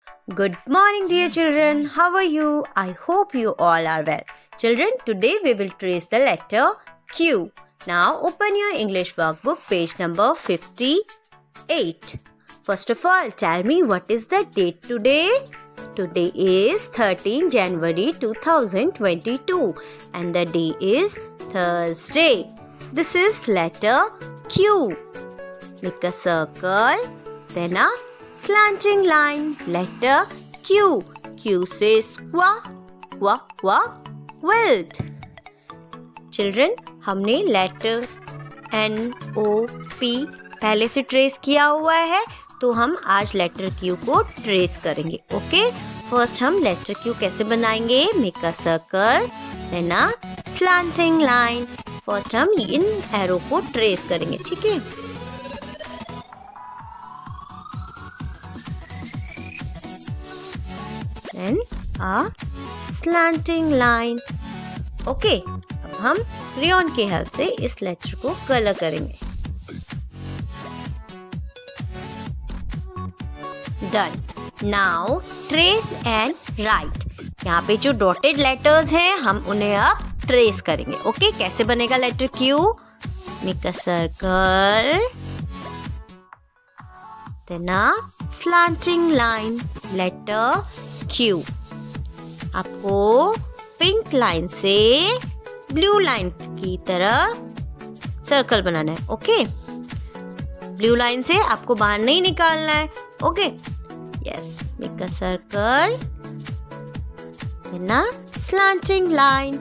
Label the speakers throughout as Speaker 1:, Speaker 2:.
Speaker 1: Good morning, dear children. How are you? I hope you all are well. Children, today we will trace the letter Q. Now open your English workbook, page number 58. First of all, tell me what is the date today? Today is 13 January 2022 and the day is Thursday. This is letter Q. Make a circle, then a slanting line, letter Q. Q says quack, quack, quack, quilt. Children, हमने letter NOP पहले से trace किया हुआ है, तो हम आज letter Q को ट्रेस करेंगे. ओके, फर्स्ट हम लेटर Q कैसे बनाएंगे? Make a circle, then a slanting line. First हम इन एरो को ट्रेस करेंगे. ठीक है, then a slanting line. Okay, अब हम क्रेयॉन के हेल्प से इस लेटर को कलर करेंगे. Done. Now trace and write. यहाँ पे जो डॉटेड लेटर्स हैं हम उन्हें अब ट्रेस करेंगे. ओके, कैसे बनेगा letter Q? Make a circle, then a slanting line, letter Q. आपको पिंक लाइन से ब्लू लाइन की तरह सर्कल बनाना है. ओके, ब्लू लाइन से आपको बाहर नहीं निकालना है. Okay, yes, make a circle, then a slanting line.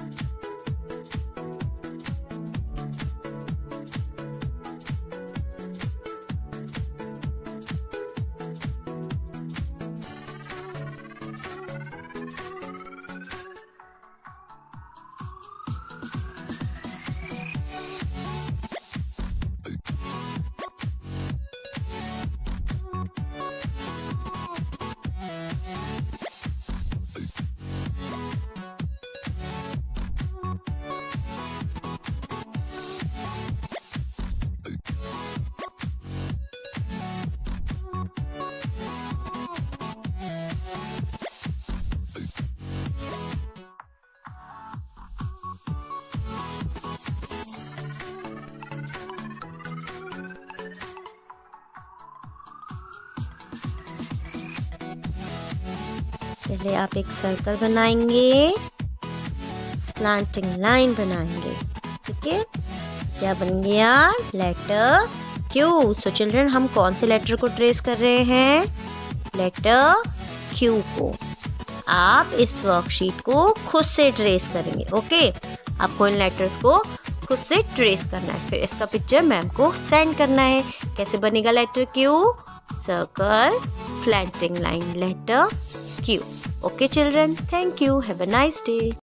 Speaker 1: पहले आप एक सर्कल बनाएंगे, स्लैंटिंग लाइन बनाएंगे. ठीक है, क्या बन गया? Letter Q. सो चिल्ड्रन, हम कौन से लेटर को ट्रेस कर रहे हैं? लेटर क्यू को. आप इस वर्कशीट को खुद से ट्रेस करेंगे. ओके, आपको इन लेटर्स को खुद से ट्रेस करना है. फिर इसका पिक्चर मैम को सेंड करना है. कैसे बनेगा letter Q? Circle, slanting line, letter Q. Okay children, thank you. Have a nice day.